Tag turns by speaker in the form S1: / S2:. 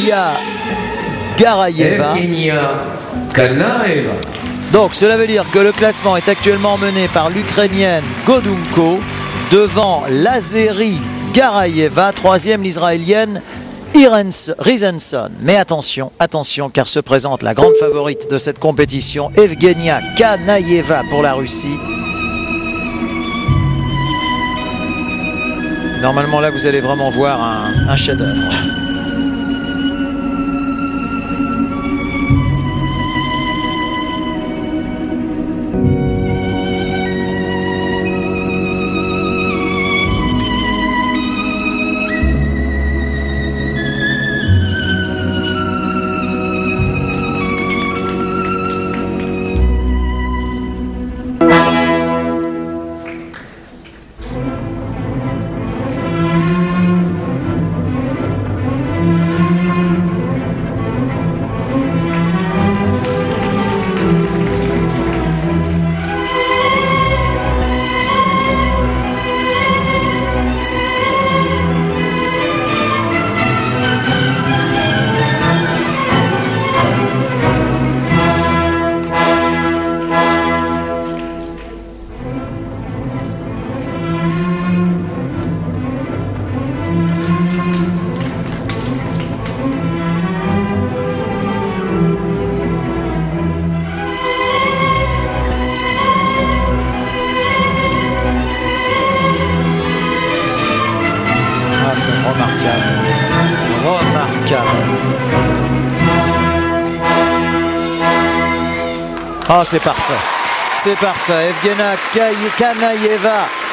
S1: Yulia Garayeva.
S2: Evgenia Kanaeva.
S1: Donc cela veut dire que le classement est actuellement mené par l'Ukrainienne Godunko devant l'Azérie Garayeva, troisième l'Israélienne Rizenson. Mais attention, attention, car se présente la grande favorite de cette compétition, Evgenia Kanaeva pour la Russie. Normalement là vous allez vraiment voir un chef-d'œuvre. C'est remarquable. Remarquable. Oh, c'est parfait. C'est parfait. Evgenia Kanaeva